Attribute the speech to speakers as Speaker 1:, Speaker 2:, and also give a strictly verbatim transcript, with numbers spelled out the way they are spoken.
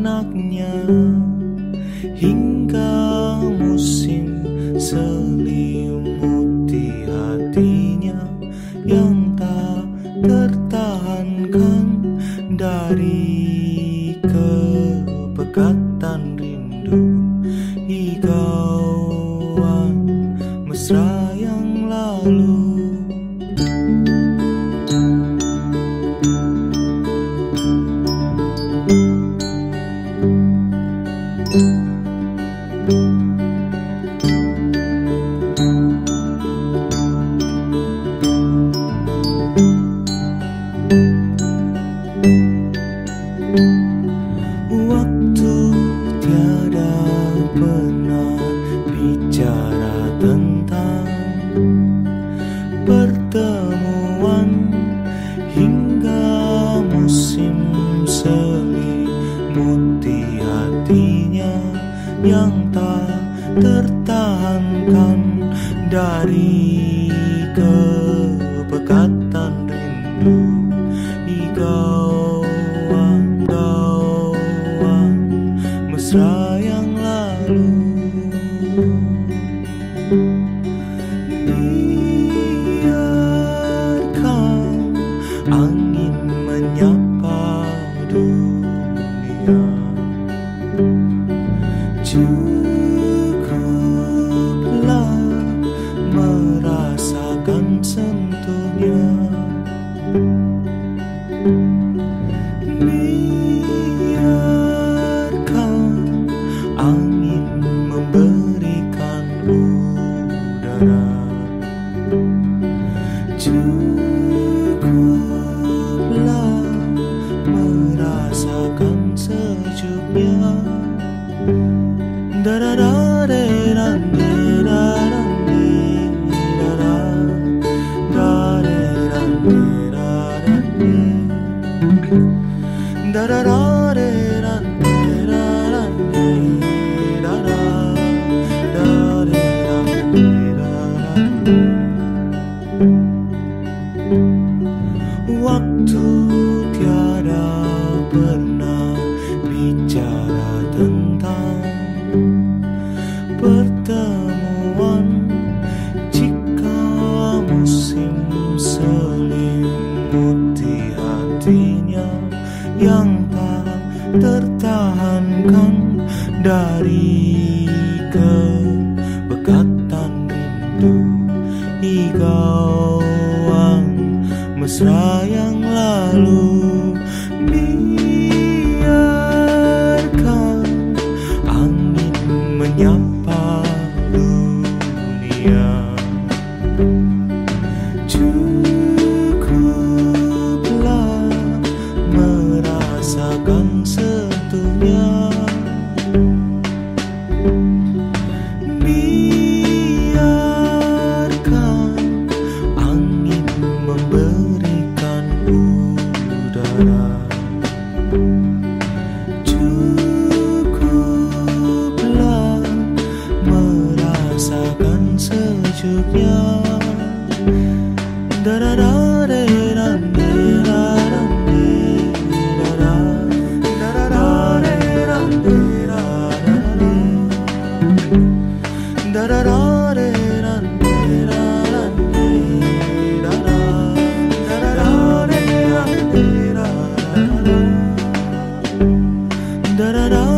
Speaker 1: anaknya, hingga musim selimuti hatinya yang tak tertahankan dari kepekatan rindu. Higauan mesra yang lalu. Waktu tiada pernah bicara tentang pertemuan, hingga musim selimuti hatinya yang tak tertahankan dari kepekatan rindu. Higauan gauan mesra yang lalu. Biarkan angin menyapa dunia, cukuplah merasakan sentuhnya. Biarkan angin memberikan udara, cukuplah merasakan sejuknya. Waktu tiada pernah bicara tentang pertemuan, jika musim selimuti hatinya yang tak tertahankan dari kepekatan rindu. Higauan mesra yang lalu. Biarkan angin menyapa dunia, cukuplah merasakan sentuhnya. Biarkan angin memberikan udara, cukuplah merasakan sejuknya. Da da da